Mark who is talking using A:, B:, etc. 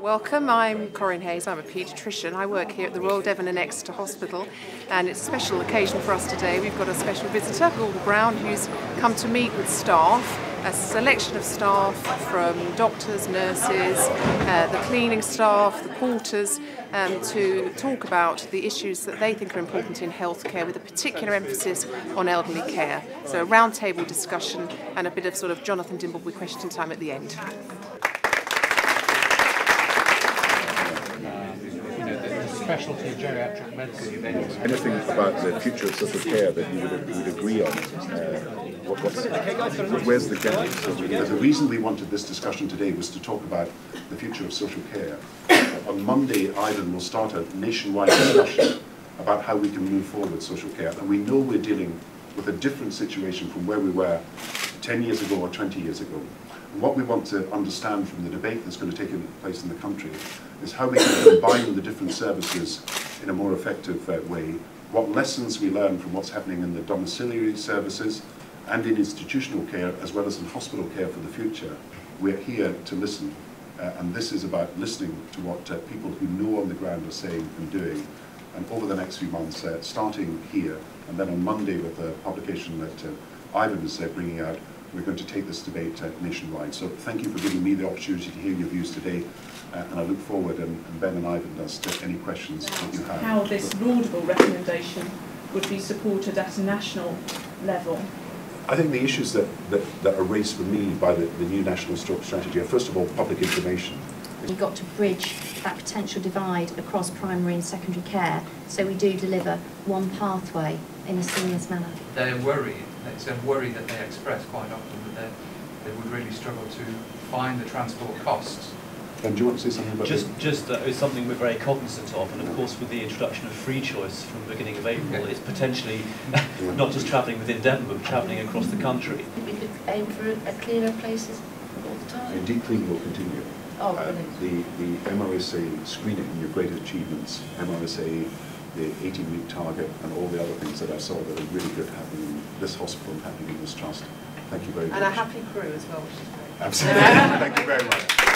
A: Welcome, I'm Corinne Hayes, I'm a paediatrician. I work here at the Royal Devon and Exeter Hospital, and it's a special occasion for us today. We've got a special visitor, Gordon Brown, who's come to meet with staff, a selection of staff from doctors, nurses, the cleaning staff, the porters, to talk about the issues that they think are important in healthcare, with a particular emphasis on elderly care. So a roundtable discussion and a bit of sort of Jonathan Dimbleby question time at the end.
B: Specialty geriatric medicine.
C: Anything about the future of social care that you would agree on? Where's the gap?
D: The reason we wanted this discussion today was to talk about the future of social care. On Monday, Ivan will start a nationwide discussion about how we can move forward with social care. And we know we're dealing with a different situation from where we were 10 years ago or 20 years ago. And what we want to understand from the debate that's going to take place in the country is how we can combine the different services in a more effective way, what lessons we learn from what's happening in the domiciliary services and in institutional care, as well as in hospital care for the future. We're here to listen, and this is about listening to what people who know on the ground are saying and doing. And over the next few months, starting here, and then on Monday with the publication that Ivan is bringing out, we're going to take this debate nationwide. So thank you for giving me the opportunity to hear your views today, and I look forward, and Ben and Ivan does, to any questions that you have.
E: How this laudable recommendation would be supported at a national level?
D: I think the issues that are raised for me by the new National Stroke Strategy are, first of all, public information.
F: We've got to bridge that potential divide across primary and secondary care, so we do deliver one pathway in a seamless manner.
G: They're worried. It's a worry that they express quite often, that they would really struggle to find the transport costs.
D: And do you want to say something about that?
H: It's something we're very cognizant of, and of course with the introduction of free choice from the beginning of April, it's potentially not just travelling within Devon, but travelling across the country.
F: We could aim for a clearer places all the time.
D: Deep clean will continue.
F: Oh, brilliant.
D: The MRSA screening and your greatest achievements, MRSA, the 18-week target, and all the other things that I saw that are really good happening in this hospital and happening in this trust. Thank you very much.
A: And a happy crew as well, which is great.
D: Absolutely. Thank you very much.